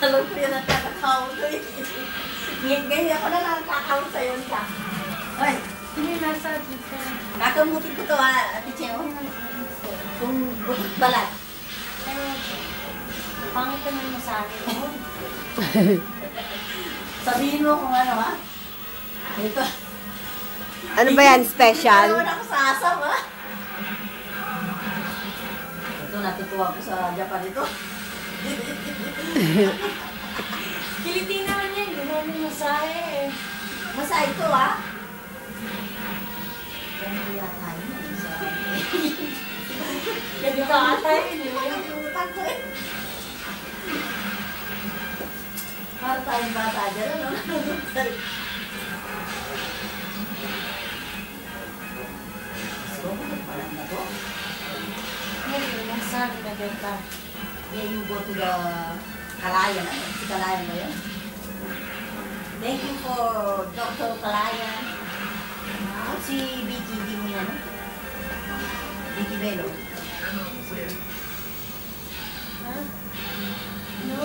Alam ko yan ang kakakawin ko eh. Ganyan ako na lang kakawin sa'yo ka. Ay, Hindi nasa dito. kakamutin ko to ha, Ate Cheo. Kung butot balat. Pero, pangit naman mo sa akin. Sabihin mo kung ano ha. Ito. Ano ba yan? Special? Ano ako sa asam ha. Ito, natutuwa ko sa Japan ito. Kiliti naman yan. Gano'n mo sa akin. Masa ito ha. Ganito yata yun. Ganito ata yun eh. Nakalimutan ko eh. Para tayong bata dyan, ano? So, parang na to. Ano yung sabi na ganda? Yeah, you go to the Kalayan. Ano? Si Kalayan ba yun? Thank you for Dr. Kalayan. Si Vicky, di mo yan, no? Vicky Bello. Ha? No?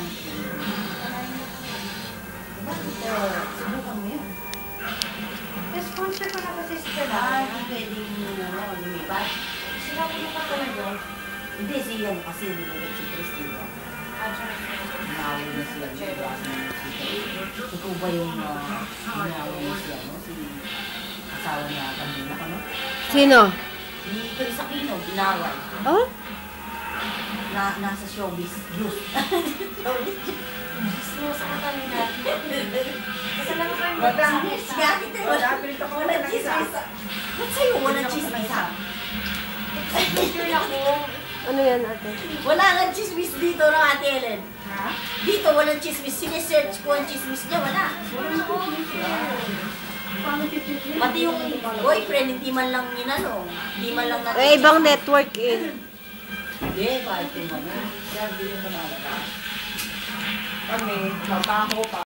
Bakit? Subukan mo yan. Sponsor ko na kasi si Tala. Hindi pwedeng lumipat. Sila ko na talaga. Hindi, siya kasi nilagay si Christine. Nawin na siya. Ito ba yung nawin na siya, no? Si asawa niya kanina, ano? Sino? Ito sa Pino, binawal. Oh? Nasa showbiz. Youth. Showbiz. Gusto sa katamin natin. Kasi lang ko yung Chismis. Walang chismis. Ba't sa'yo walang chismis, ha? picture ako. Ano yan, ate? Wala nga chismis dito ng Ate Ellen. Ha? Dito walang chismis. Sinesearch ko ang chismis niya, wala. Pati yung boyfriend, hindi man lang ninanong. Hindi man lang natin. Eh, ibang network eh. Hindi, kahit yung ano. Sabi yung mga Kami, trabaho pa.